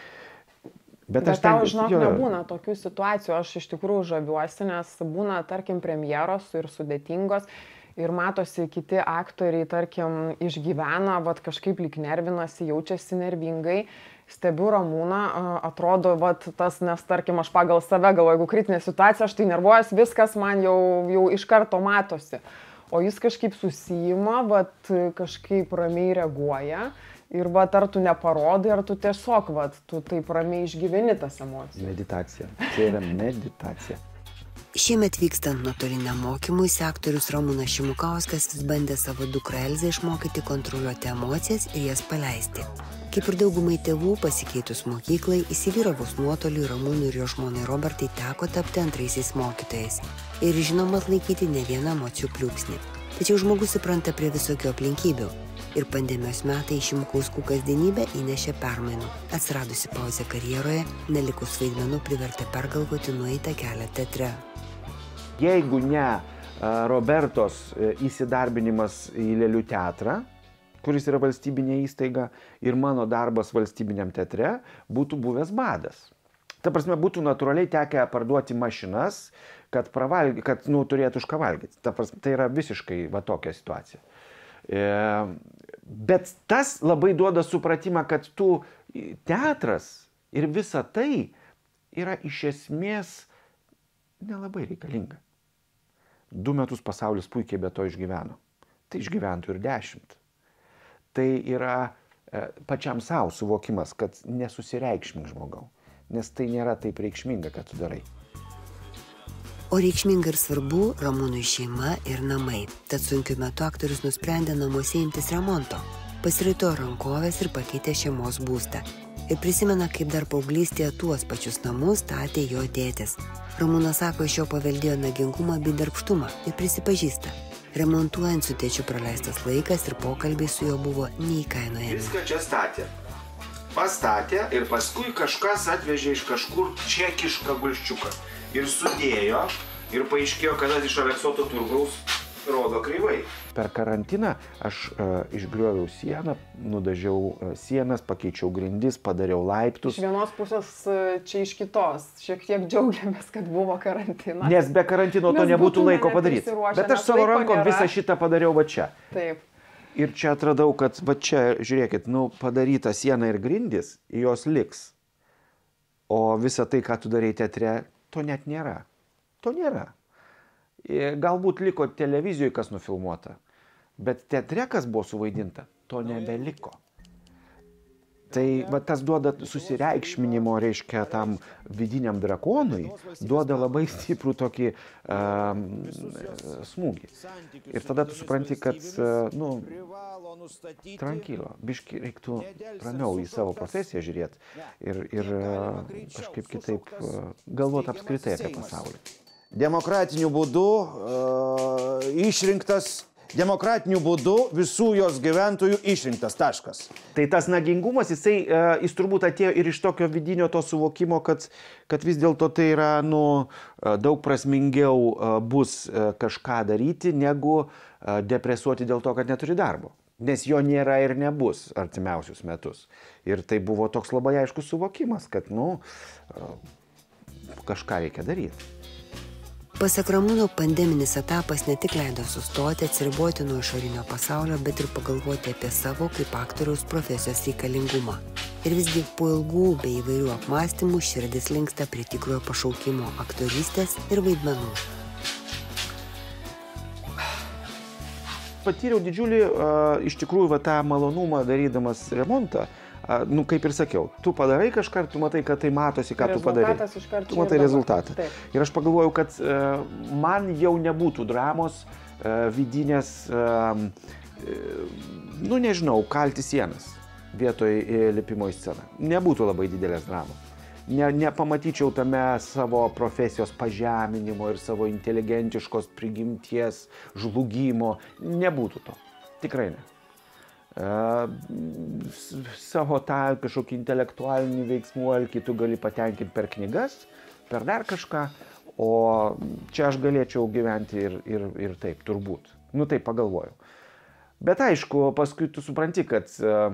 Bet, bet tau, ten, žinok, jo... nebūna tokių situacijų, aš iš tikrųjų žaviuosi, nes būna, tarkim, premjeros ir sudėtingos ir matosi kiti aktoriai, tarkim, išgyvena, vat kažkaip lyg nervinasi, jaučiasi nervingai. Stebiu Ramūną, atrodo, vat tas, nes, tarkim, aš pagal save galvoju, jeigu kritinė situacija, aš tai nervuojas, viskas man jau, jau iš karto matosi. O jis kažkaip susijima, vat kažkaip ramiai reaguoja ir vat ar tu neparodai, ar tu tiesiog, vat tu taip ramiai išgyveni tas emocijas. Meditacija. Tai yra meditacija. Šiemet vykstant nuotoliniam mokymuisi, aktorius Ramūnas Šimukauskas vis bandė savo dukrą Elzę išmokyti kontroliuoti emocijas ir jas paleisti. Kaip ir daugumai tėvų, pasikeitus mokyklai, įsivyravus nuotoliui Ramūnui ir jo žmonai Robertai teko tapti antraisiais mokytojais ir žinoma atlaikyti ne vieną emocijų pliūpsnį. Tačiau žmogus įpranta prie visokių aplinkybių ir pandemijos metai Šimukauskų kasdienybę įnešė permainų. Atsiradusi pauzė karjeroje, nelikus vaidmenų privertė pergalvoti nueitą kelią teatre. Jeigu ne Robertos įsidarbinimas į Lėlių teatrą, kuris yra valstybinė įstaiga, ir mano darbas valstybiniam teatre, būtų buvęs badas. Ta prasme, būtų natūraliai tekę parduoti mašinas, kad, pravalgy, kad nu, turėtų už ką valgyti. Ta prasme, tai yra visiškai va tokia situacija. E, bet tas labai duoda supratimą, kad tu teatras ir visa tai yra iš esmės nelabai reikalinga. Du metus pasaulis puikiai be to išgyveno. Tai išgyventų ir dešimt. Tai yra e, pačiam savo suvokimas, kad nesusireikšmink žmogau, nes tai nėra taip reikšminga, kad tu darai. O reikšminga ir svarbu Ramūnui šeima ir namai. Tad sunkiu metu aktorius nusprendė namuose imtis remonto. Pasiraito rankovės ir pakeitė šeimos būstą. Ir prisimena, kaip dar paauglystėje tuos pačius namus statė jo tėtis. Ramūnas sako, iš jo paveldėjo nagingumą bei darbštumą ir prisipažįsta. Remontuojant su tėčiu praleistas laikas ir pokalbiai su juo buvo neįkainojami. Viską čia statė. Pastatė ir paskui kažkas atvežė iš kažkur čekišką gulščiuką. Ir sudėjo, ir paaiškėjo, kad iš Aleksoto turgaus rodo kreivai. Per karantiną aš uh, išgrioviau sieną, nudažiau uh, sienas, pakeičiau grindis, padariau laiptus. Iš vienos pusės, čia iš kitos. Šiek tiek džiaugiamės, kad buvo karantinas. Nes be karantino to nebūtų laiko padaryti. Bet aš savo rankom visą šitą padariau va čia. Taip. Ir čia atradau, kad va čia, žiūrėkit, nu, padaryta siena ir grindis, jos liks. O visa tai, ką tu darai teatre, to net nėra. To nėra. Galbūt liko televizijoje, kas nufilmuota, bet teatre, kas buvo suvaidinta, to nebeliko. Tai va, tas duoda susireikšminimo, reiškia, tam vidiniam drakonui, duoda labai stiprų tokį um, smūgį. Ir tada tu supranti, kad, uh, nu, tranquilo, biški reiktų ramiau į savo profesiją žiūrėti ir, ir uh, kažkaip kitaip uh, galvoti apskritai apie pasaulį. Demokratiniu būdu uh, išrinktas demokratiniu būdu visų jos gyventojų išrinktas taškas. Tai tas nagingumas, jisai, jis turbūt atėjo ir iš tokio vidinio to suvokimo, kad, kad vis dėlto tai yra nu, daug prasmingiau bus kažką daryti, negu depresuoti dėl to, kad neturi darbo. Nes jo nėra ir nebus artimiausius metus. Ir tai buvo toks labai aiškus suvokimas, kad, nu, kažką reikia daryti. Pasak Ramūno, pandeminis etapas ne tik leido sustoti, atsiriboti nuo išorinio pasaulio, bet ir pagalvoti apie savo kaip aktoriaus profesijos reikalingumą. Ir visgi po ilgų bei įvairių apmąstymų širdis linksta prie tikrojo pašaukimo aktorystės ir vaidmenų. Patyriau didžiulį, iš tikrųjų, va, tą malonumą darydamas remontą. Nu, kaip ir sakiau, tu padarai kažką, tu matai, kad tai matosi, ką tu padarai. Tu matai rezultatą. Ir aš pagalvojau, kad man jau nebūtų dramos vidinės, nu, nežinau, kalti sienas vietoj lipimo į sceną. Nebūtų labai didelės dramos. Ne, nepamatyčiau tame savo profesijos pažeminimo ir savo inteligentiškos prigimties žlugimo. Nebūtų to. Tikrai ne. Uh, savo tą kažkokį intelektualinį veiksmų alkį tu gali patenkinti per knygas, per dar kažką, o čia aš galėčiau gyventi ir, ir, ir taip, turbūt. Nu taip pagalvojau. Bet aišku, paskui tu supranti, kad uh,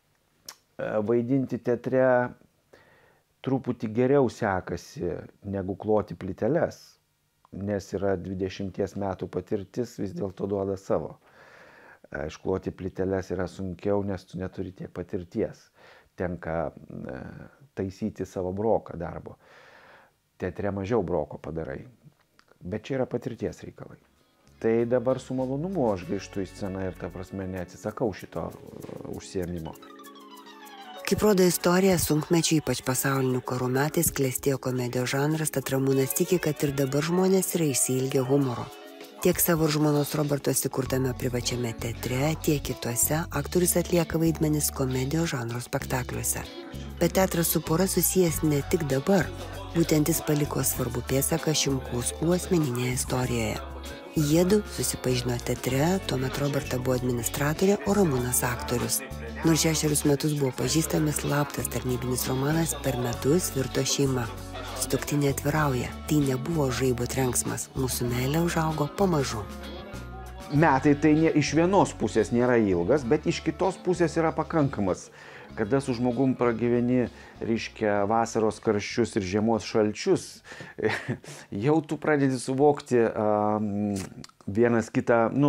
vaidinti teatre truputį geriau sekasi negu kloti plyteles, nes yra dvidešimties metų patirtis vis dėlto duoda savo. Iškloti plyteles yra sunkiau, nes tu neturi tiek patirties. Tenka taisyti savo broką darbo. Teatre mažiau broko padarai, bet čia yra patirties reikalai. Tai dabar su malonumu aš grįžtu į sceną ir ta prasme neatsisakau šito užsiėmimo. Kaip rodo istorija, sunkmečių, ypač pasaulinių karų metais, klestėjo komedijos žanras, tad Ramūnas tiki, kad ir dabar žmonės yra išsiilgę humoro. Tiek savo žmonos Robertos įkurtame privačiame teatre, tiek kituose aktorius atlieka vaidmenis komedijos žanro spektakliuose. Bet teatras su pora susijęs ne tik dabar, būtent jis paliko svarbų pėdsaką Šimkauskų asmeninėje istorijoje. Jiedu susipažino teatre, tuomet Roberta buvo administratorė, o Ramūnas aktorius. Nors šešerius metus buvo pažįstami, slaptas tarnybinis romanas per metus virto šeima. Sutuoktinė atvirauja, tai nebuvo žaibo trenksmas, mūsų meilė užaugo pamažu. Metai tai ne, iš vienos pusės nėra ilgas, bet iš kitos pusės yra pakankamas. Kada su žmogum pragyveni, reiškia, vasaros karščius ir žiemos šalčius, jau tu pradedi suvokti um, vienas kitą, nu,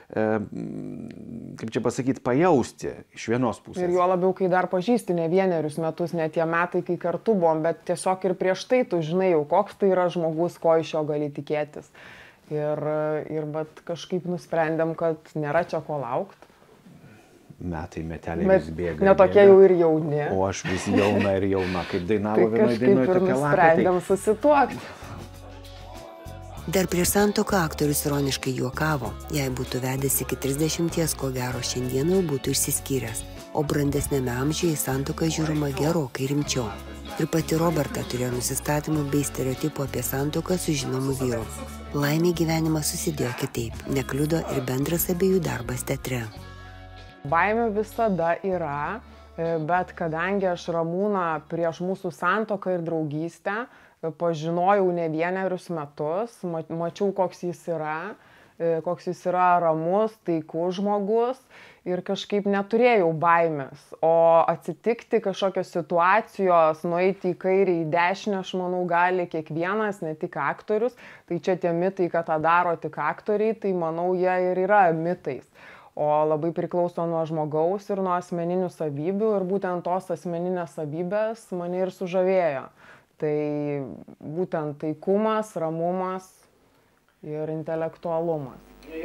um, kaip čia pasakyti, pajausti iš vienos pusės. Ir juo labiau, kai dar pažįsti ne vienerius metus, ne tie metai, kai kartu buvom, bet tiesiog ir prieš tai tu žinai jau, koks tai yra žmogus, ko iš jo gali tikėtis. Ir, ir bet kažkaip nusprendėm, kad nėra čia ko laukti. Metai, meteliai vis bėga. Netokie jau ir jauni. O aš vis jauna ir jauna, kaip dainavo tai vienoje dainoje tokia lapė. Nusprendėm susituokti. Dar prieš santuoką aktorius ironiškai juokavo, jei būtų vedęs iki trisdešimties, ko gero šiandien jau būtų išsiskyręs, o brandesnėme amžiuje į santuoką žiūrima gerokai rimčiau. Ir pati Roberta turėjo nusistatymų bei stereotipų apie santuoką su žinomu vyru. Laimė gyvenimas susidėjo kitaip, nekliudo ir bendras abiejų darbas teatre. Baimė visada yra, bet kadangi aš Ramūną prieš mūsų santuoką ir draugystę pažinojau ne vienerius metus, mačiau, koks jis yra, koks jis yra ramus, taikus žmogus ir kažkaip neturėjau baimės. O atsitikti kažkokios situacijos, nueiti į kairę, į dešinę, aš manau, gali kiekvienas, ne tik aktorius. Tai čia tie mitai, kad tą daro tik aktoriai, tai manau, jie ir yra mitais. O labai priklauso nuo žmogaus ir nuo asmeninių savybių ir būtent tos asmeninės savybės mane ir sužavėjo. Tai būtent taikumas, ramumas ir intelektualumas.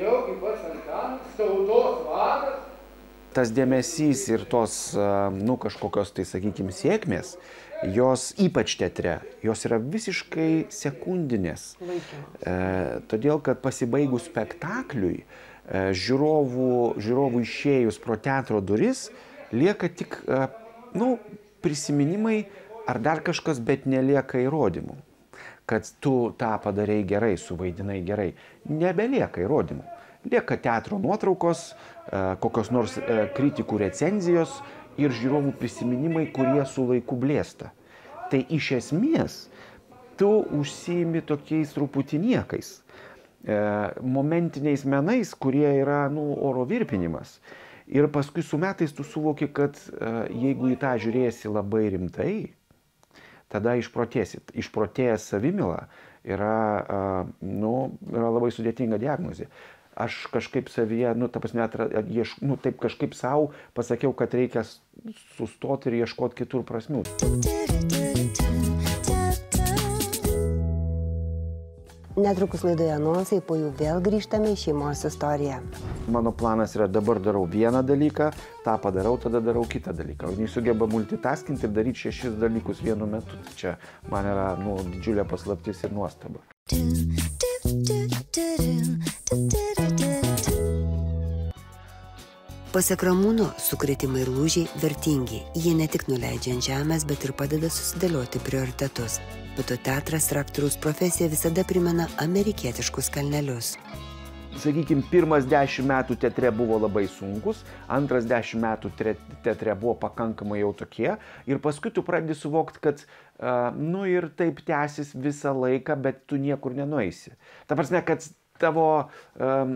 Tas dėmesys ir tos, nu, kažkokios, tai sakykime, sėkmės, jos ypač teatre, jos yra visiškai sekundinės. E, todėl, kad pasibaigus spektakliui, Žiūrovų, žiūrovų išėjus pro teatro duris lieka tik, nu, prisiminimai ar dar kažkas, bet nelieka įrodymų, kad tu tą padarei gerai, suvaidinai gerai. Nebelieka įrodymų. Lieka teatro nuotraukos, kokios nors kritikų recenzijos ir žiūrovų prisiminimai, kurie su laiku blėsta. Tai iš esmės tu užsiimi tokiais truputį niekais, momentiniais menais, kurie yra nu, oro virpinimas. Ir paskui su metais tu suvoki, kad jeigu į tą žiūrėsi labai rimtai, tada išprotėsit. Išprotėjęs savimila yra, nu, yra labai sudėtinga diagnozė. Aš kažkaip savyje, nu, ta prasme, ieš, nu, taip kažkaip savo pasakiau, kad reikia sustoti ir ieškoti kitur prasmių. Netrukus laidoje anonsai, po jų vėl grįžtame į šeimos istoriją. Mano planas yra dabar darau vieną dalyką, tą padarau, tada darau kitą dalyką. Jis sugeba multitaskinti ir daryti šešis dalykus vienu metu. Tai čia man yra nu, didžiulė paslaptis ir nuostaba. Pasak Ramūno, sukrėtimai ir lūžiai vertingi. Jie ne tik nuleidžia ant žemės, bet ir padeda susidėlioti prioritetus. Bet to teatras ir aktoriaus profesija visada primena amerikietiškus kalnelius. Sakykime, pirmas dešimt metų teatre buvo labai sunkus, antras dešimt metų teatre buvo pakankamai jau tokie ir paskui tu pradedi suvokti, kad uh, nu ir taip tęsis visą laiką, bet tu niekur nenueisi. Ta prasme, kad tavo um,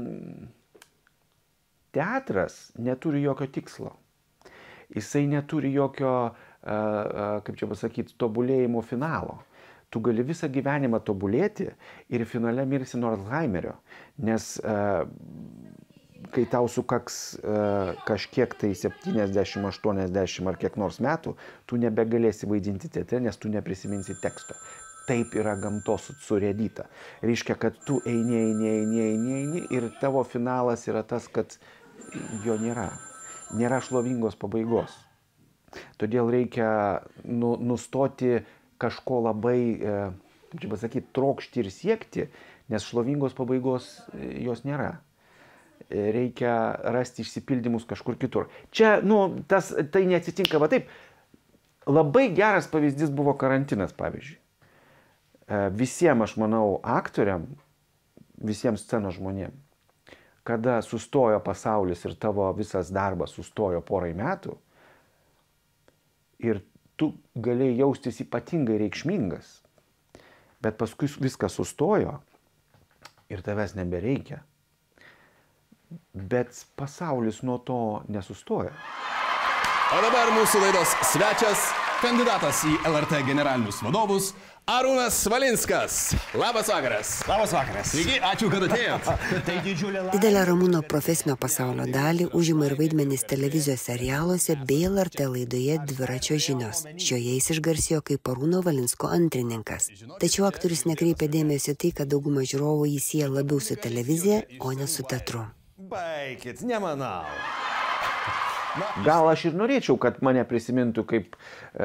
teatras neturi jokio tikslo. Jisai neturi jokio, uh, uh, kaip čia pasakyti, tobulėjimo finalo. Tu gali visą gyvenimą tobulėti ir finale mirsi nuo Alzheimerio, nes uh, kai tau sukaks uh, kažkiek tai septyniasdešimt, aštuoniasdešimt ar kiek nors metų, tu nebegalėsi vaidinti teatre, nes tu neprisiminsi teksto. Taip yra gamtos surėdyta. Reiškia, kad tu eini, eini, eini, eini, eini ir tavo finalas yra tas, kad jo nėra. Nėra šlovingos pabaigos. Todėl reikia nu, nustoti kažko labai, kaip čia pasakyti, trokšti ir siekti, nes šlovingos pabaigos jos nėra. Reikia rasti išsipildymus kažkur kitur. Čia, nu, tas, tai neatsitinka, va taip. Labai geras pavyzdys buvo karantinas, pavyzdžiui. Visiems, aš manau, aktoriam, visiems scenos žmonėm, kada sustojo pasaulis ir tavo visas darbas sustojo porai metų ir tu galėjai jaustis ypatingai reikšmingas, bet paskui viskas sustojo ir tavęs nebereikia. Bet pasaulis nuo to nesustoja. O dabar mūsų laidos svečias, kandidatas į L R T generalinius vadovus, Arūnas Valinskas. Labas vakaras. Labas vakaras. Sveiki, ačiū, kad atėjot. Tai didžiulė laimė. Didelę Ramūno profesinio pasaulio dalį užima ir vaidmenys televizijos serialuose bei L R T laidoje Dviračio žinios. Šioje jis išgarsėjo kaip Arūno Valinsko antrininkas. Tačiau aktorius nekreipia dėmesio tai, kad dauguma žiūrovų jį sieja labiau su televizija, o ne su teatru. Baikit, nemanau. Gal aš ir norėčiau, kad mane prisimintų kaip e,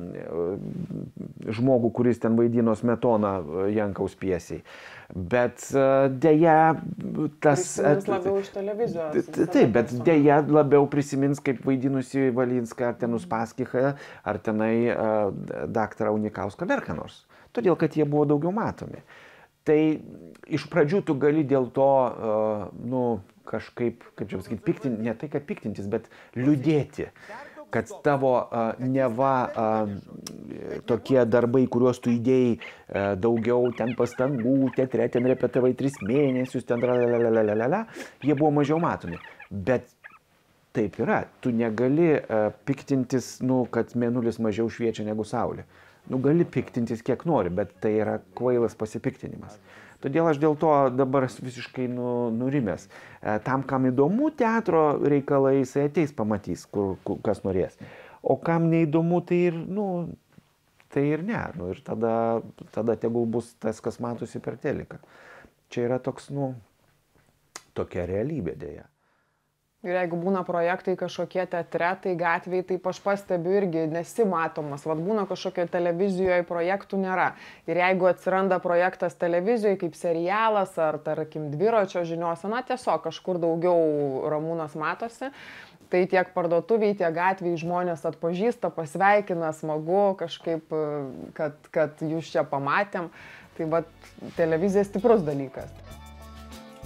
žmogų, kuris ten vaidino Smetoną Jankaus pjesiai. Bet e, dėja tas... Prisimins labiau iš televizijos. Taip, bet dėja labiau prisimins kaip vaidinusi Valinską, ar ten Uspaskichą, ar tenai e, daktarą Unikauską, dar ką nors. Todėl, kad jie buvo daugiau matomi. Tai iš pradžių tu gali dėl to, e, nu, kažkaip, kaip čia pasakyti, piktinti, ne tai, kad piktintis, bet liūdėti, kad tavo uh, neva uh, tokie darbai, kuriuos tu įdėjai uh, daugiau ten pastangų, teatre, ten repetavai tris mėnesius, ten lalalala, jie buvo mažiau matomi. Bet taip yra, tu negali uh, piktintis, nu, kad mėnulis mažiau šviečia negu saulė. Nu, gali piktintis kiek nori, bet tai yra kvailas pasipiktinimas. Todėl aš dėl to dabar visiškai nu, nurimęs. Tam, kam įdomu teatro reikalai, jisai ateis pamatys, kur, kur, kas norės. O kam neįdomu, tai ir, nu, tai ir ne. Nu, ir tada, tada tegul bus tas, kas matosi per teliką. Čia yra toks, nu, tokia realybė dėja. Ir jeigu būna projektai kažkokie teatre, tai gatvėje, taip aš pastebiu irgi nesimatomas. Vat būna kažkokio televizijoje projektų nėra. Ir jeigu atsiranda projektas televizijoje kaip serialas ar, tarkim, Dviračio žiniose, na tiesiog kažkur daugiau Ramūnas matosi, tai tiek parduotuviai, tiek gatvėje žmonės atpažįsta, pasveikina, smagu kažkaip, kad, kad jūs čia pamatėm. Tai vat televizija stiprus dalykas.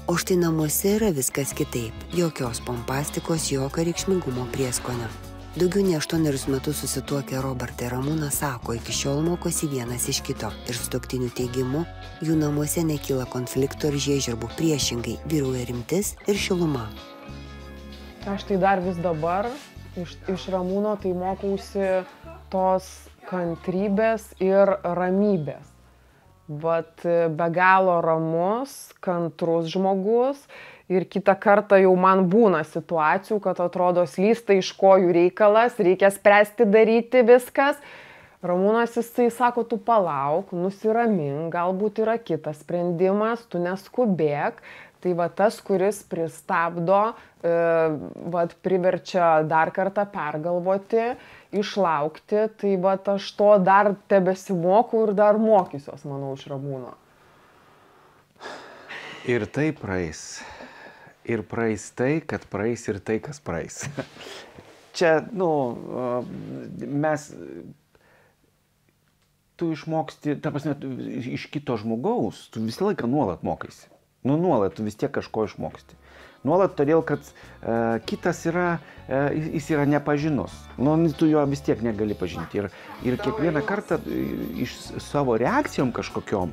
O štai namuose yra viskas kitaip. Jokios pompastikos, jokio reikšmingumo prieskonio. Daugiau nei aštuonerius metus susituokę Robertą ir Ramūną sako, iki šiol mokosi vienas iš kito. Ir sutuoktinių teigimu, jų namuose nekyla konflikto ir žiežirbų, priešingai vyrauja rimtis ir šiluma. Aš tai dar vis dabar iš, iš Ramūno tai mokausi tos kantrybės ir ramybės. Bet be galo ramus, kantrus žmogus. Ir kitą kartą jau man būna situacijų, kad atrodo slysta iš kojų reikalas, reikia spręsti, daryti viskas. Ramūnas jisai sako, tu palauk, nusiramink, galbūt yra kitas sprendimas, tu neskubėk. Tai va tas, kuris pristabdo, e, va priverčia dar kartą pergalvoti, išlaukti, tai va aš to dar tebesimokau ir dar mokysiuos, manau, iš Ramūno. Ir tai praeis. Ir praeis tai, kad praeis ir tai, kas praeis. Čia, nu, mes, tu išmoksti, ta prasme, iš kito žmogaus, tu visą laiką nuolat mokaisi. Nu, nuolat, tu vis tiek kažko išmoksti. Nuolat todėl, kad uh, kitas yra, uh, jis yra nepažinus. Nu, tu jo vis tiek negali pažinti. Ir, ir kiekvieną kartą iš savo reakcijom kažkokiom,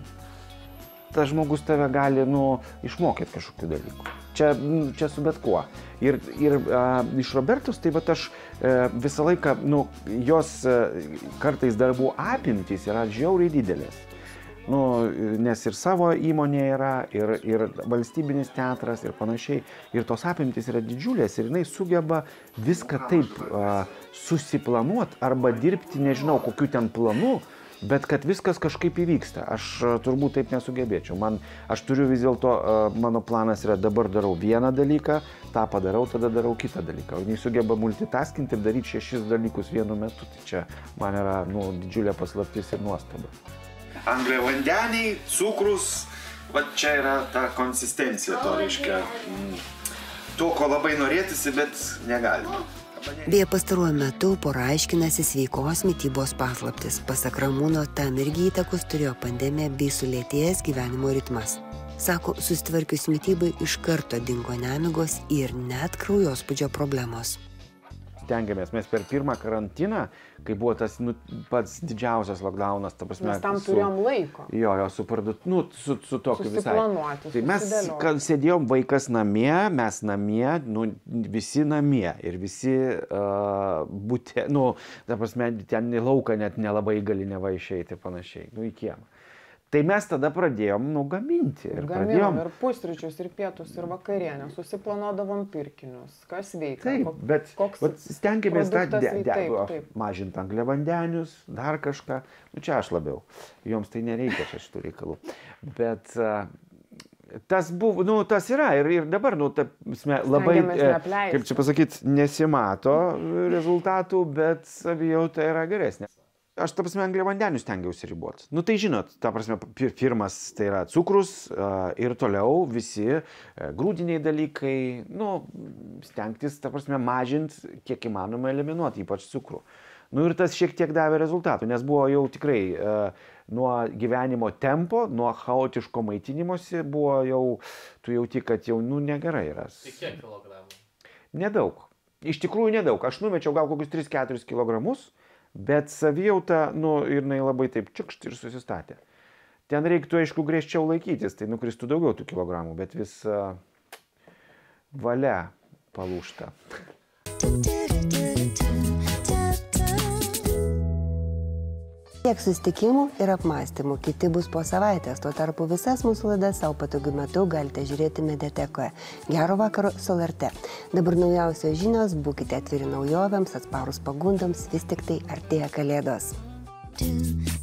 tas žmogus tave gali, nu, išmokyti kažkokių dalykų. Čia, čia su bet kuo. Ir, ir a, iš Robertos, tai vat aš a, visą laiką, nu, jos a, kartais darbų apimtys yra žiauriai didelės. Nu, nes ir savo įmonė yra, ir, ir valstybinis teatras, ir panašiai. Ir tos apimtys yra didžiulės, ir jinai sugeba viską taip a, susiplanuoti arba dirbti, nežinau, kokiu ten planu, bet kad viskas kažkaip įvyksta. Aš turbūt taip nesugebėčiau. Man, aš turiu vis dėlto, mano planas yra dabar darau vieną dalyką, tą padarau, tada darau kitą dalyką. O jis sugeba multitaskinti ir daryti šešis dalykus vienu metu. Tai čia man yra, nu, didžiulė paslaptis ir nuostaba. Angliavandeniai, cukrus, va čia yra ta konsistencija, to reiškia. To, ko labai norėtųsi, bet negalima. Beje, pastaruoju metu pora aiškinasi sveikos mitybos paslaptis. Pasak Ramūno, tam irgi įtakos turėjo pandemija bei sulėtėjęs gyvenimo ritmas. Sako, susitvarkius mitybai iš karto dingo nemigos ir net kraujospūdžio problemos. Stengiamės, mes per pirmą karantiną, kai buvo tas, nu, pats didžiausias lockdownas, ta prasme, mes tam su, turėjom laiko. Jo, jo, su parduot, nu, su, su tokiu visai. Susiplanuoti, tai mes, kad sėdėjom vaikas namie, mes namie, nu, visi namie ir visi uh, būtė, nu, ta prasme, ten į lauką net nelabai gali neva išeiti ir panašiai, nu, į kiemą. Tai mes tada pradėjom, nu, gaminti. Ir Gaminom pradėjom... ir pusryčius, ir pietus, ir vakarienę. Susiplanuodavom pirkinius. Kas veikia? Taip, bet koks stengiamės tą produktas, tai taip, taip. mažinti angliavandenius, dar kažką. Nu, čia aš labiau. Joms tai nereikia čia šitų reikalų. Bet uh, tas buvo, nu, tas yra. Ir, ir dabar, nu, ta, sme, labai, e, kaip čia pasakyti, nesimato rezultatų, bet savijauta yra geresnė. Aš, ta prasme, angliavandenius stengiausi riboti. Nu, tai žinot, ta prasme, pirmas tai yra cukrus ir toliau visi grūdiniai dalykai, nu, stengtis, ta prasme, mažinti, kiek įmanoma eliminuoti, ypač cukrų. Nu, ir tas šiek tiek davė rezultatų, nes buvo jau tikrai nuo gyvenimo tempo, nuo chaotiško maitinimosi buvo jau, tu jauti, kad jau, nu, negerai yra. Tai kiek kilogramų? Nedaug. Iš tikrųjų nedaug. Aš numečiau gal kokius tris keturis kilogramus. Bet savijauta, nu, ir jinai labai taip čiukšt ir susistatė. Ten reiktų, aišku, griežčiau laikytis, tai nukristų daugiau tų kilogramų, bet vis uh, valia palūžta. Tiek susitikimų ir apmąstymų, kiti bus po savaitės, tuo tarpu visas mūsų laidas savo patogiu metu galite žiūrėti mediatekoje. Gero vakaro su L R T. Dabar naujausios žinios, būkite atviri naujovėms, atsparūs pagundoms, vis tik tai artėja Kalėdos.